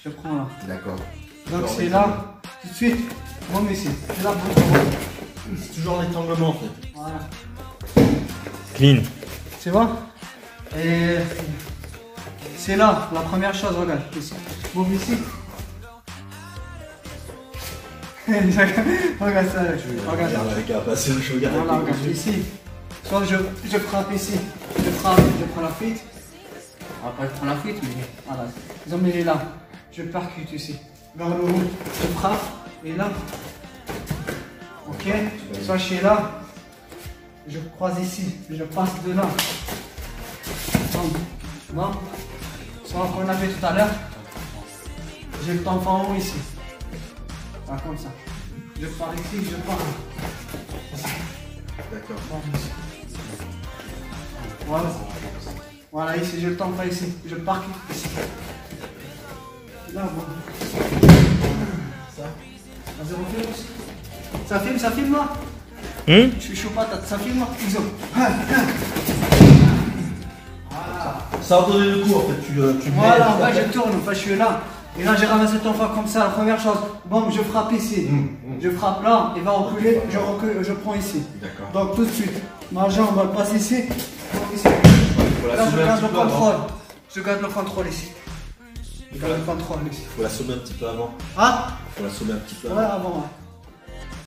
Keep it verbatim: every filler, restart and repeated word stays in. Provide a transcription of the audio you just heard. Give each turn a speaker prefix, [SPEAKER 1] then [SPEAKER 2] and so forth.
[SPEAKER 1] je prends là.
[SPEAKER 2] D'accord.
[SPEAKER 1] Donc c'est là, tout de suite, bon mais c'est là, bon,
[SPEAKER 2] c'est toujours l'étranglement en fait.
[SPEAKER 1] Voilà.
[SPEAKER 3] Clean.
[SPEAKER 1] Tu vois? Et c'est là, la première chose, regarde, ici. Bon ici. Regarde ça, regarde.
[SPEAKER 2] Avec un passer le chaud,
[SPEAKER 1] Voilà, regarde ici. Soit je, je frappe ici, je frappe, je prends la fuite. Après je prends la fuite, mais voilà. Ils ont mis là, je percute ici. Vers le haut, je frappe, et là. Ok, soit je suis là, je croise ici, je passe de là. Bon, soit qu'on a fait tout à l'heure, j'ai le temps en haut ici. Voilà, comme ça. Je pars ici, je pars là.
[SPEAKER 2] D'accord.
[SPEAKER 1] Voilà. Voilà, ici, je le tente pas ici. Je parque ici. Là, bon. Ça. Vas-y, refais aussi. Ça filme, ça filme là.
[SPEAKER 3] Hum?
[SPEAKER 1] Je suis chaud patate, ça filme là. Iso. Voilà.
[SPEAKER 2] Ça a donné le coup en fait. Tu, tu
[SPEAKER 1] Voilà,
[SPEAKER 2] mets,
[SPEAKER 1] ouais, je tourne. Enfin, je suis là. Et là, j'ai ramassé ton enfant comme ça. La première chose, bon, je frappe ici.
[SPEAKER 2] Mmh, mmh.
[SPEAKER 1] Je frappe là, il va reculer. Je recule, je prends ici.
[SPEAKER 2] D'accord.
[SPEAKER 1] Donc, tout de suite, ma jambe va passer ici. Donc, ici.
[SPEAKER 2] Faut la
[SPEAKER 1] Là, je
[SPEAKER 2] sommer un
[SPEAKER 1] garde
[SPEAKER 2] petit
[SPEAKER 1] le
[SPEAKER 2] peu avant.
[SPEAKER 1] contrôle. Je garde le contrôle ici. Je garde le contrôle ici.
[SPEAKER 2] Faut la sommer un petit peu avant.
[SPEAKER 1] Ah?
[SPEAKER 2] Faut la sommer un petit peu
[SPEAKER 1] Ouais,
[SPEAKER 2] avant.
[SPEAKER 1] avant, ouais.